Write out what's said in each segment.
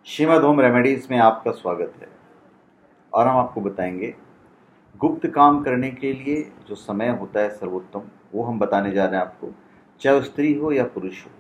Shrimad home remedies में आपका स्वागत है। और हम आपको बताएंगे गुप्त काम करने के लिए जो समय होता है सर्वोत्तम, वो हम बताने जा रहे हैं आपको, चाहे वो स्त्री हो या पुरुष हो।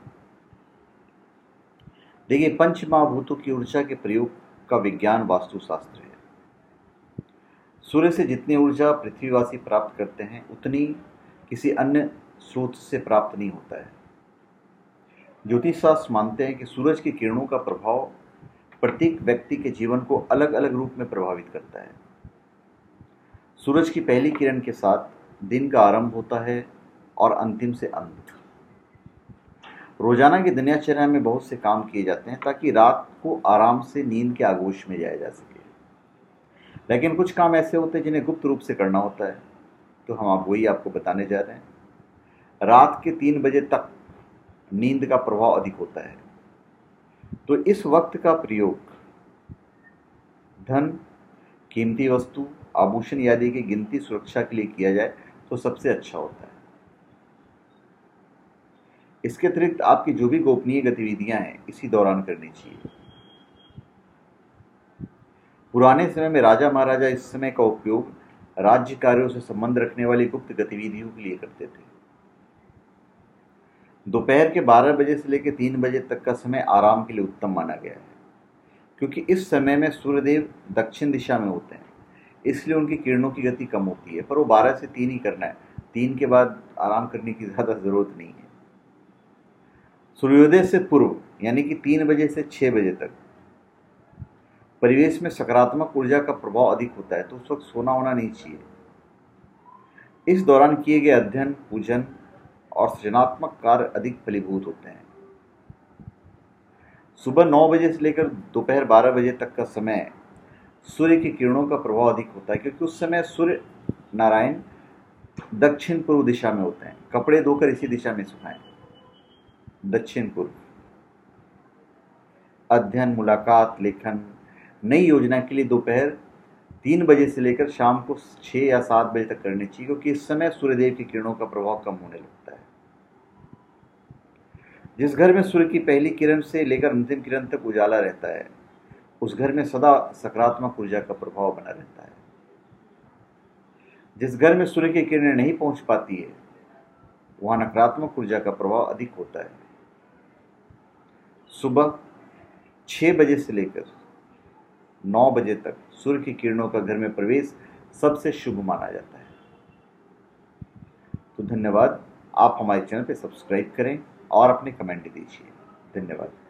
देखिए, पंच महाभूतों की ऊर्जा के प्रयोग का विज्ञान वास्तुशास्त्र है। सूर्य से जितनी ऊर्जा पृथ्वीवासी प्राप्त करते हैं उतनी किसी अन्य स्रोत से प्राप्त नहीं होता है। ज्योतिष शास्त्र मानते हैं कि सूरज की किरणों का प्रभाव प्रत्येक व्यक्ति के जीवन को अलग अलग रूप में प्रभावित करता है। सूरज की पहली किरण के साथ दिन का आरंभ होता है और अंतिम से अंत। रोजाना की दिनचर्या में बहुत से काम किए जाते हैं ताकि रात को आराम से नींद के आगोश में जाया जा सके। लेकिन कुछ काम ऐसे होते हैं जिन्हें गुप्त रूप से करना होता है, तो हम वही आपको बताने जा रहे हैं। रात के 3 बजे तक नींद का प्रभाव अधिक होता है, तो इस वक्त का प्रयोग धन, कीमती वस्तु, आभूषण आदि की गिनती सुरक्षा के लिए किया जाए तो सबसे अच्छा होता है। इसके अतिरिक्त आपकी जो भी गोपनीय गतिविधियां हैं इसी दौरान करनी चाहिए। पुराने समय में राजा महाराजा इस समय का उपयोग राज्य कार्यों से संबंध रखने वाली गुप्त गतिविधियों के लिए करते थे। दोपहर के 12 बजे से लेकर 3 बजे तक का समय आराम के लिए उत्तम माना गया है, क्योंकि इस समय में सूर्यदेव दक्षिण दिशा में होते हैं, इसलिए उनकी किरणों की गति कम होती है। पर वो 12 से 3 ही करना है, 3 के बाद आराम करने की ज़्यादा ज़रूरत नहीं है। सूर्योदय से पूर्व यानी कि 3 बजे से 6 बजे तक परिवेश में सकारात्मक ऊर्जा का प्रभाव अधिक होता है, तो उस वक्त सोना होना नहीं चाहिए। इस दौरान किए गए अध्ययन, पूजन और सृजनात्मक कार्य अधिक फलीभूत होते हैं। सुबह 9 बजे से लेकर दोपहर 12 बजे तक का समय सूर्य की किरणों का प्रभाव अधिक होता है, क्योंकि उस समय सूर्य नारायण दक्षिण पूर्व दिशा में होते हैं। कपड़े धोकर इसी दिशा में सुखाएं। दक्षिण पूर्व। अध्ययन, मुलाकात, लेखन, नई योजना के लिए दोपहर 3 बजे से लेकर शाम को 6 या 7 बजे तक करनी चाहिए, क्योंकि इस समय सूर्यदेव की किरणों का प्रभाव कम होने लगता है। जिस घर में सूर्य की पहली किरण से लेकर अंतिम किरण तक उजाला रहता है, उस घर में सदा सकारात्मक ऊर्जा का प्रभाव बना रहता है। जिस घर में सूर्य की किरणें नहीं पहुंच पाती है, वहां नकारात्मक ऊर्जा का प्रभाव अधिक होता है। सुबह 6 बजे से लेकर 9 बजे तक सूर्य की किरणों का घर में प्रवेश सबसे शुभ माना जाता है। तो धन्यवाद। आप हमारे चैनल पे सब्सक्राइब करें और अपने कमेंट दीजिए। धन्यवाद।